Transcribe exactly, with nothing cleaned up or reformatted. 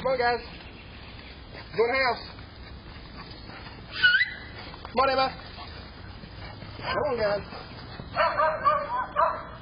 Come on, guys. Go in the house. Come on, Emma. Come on, guys.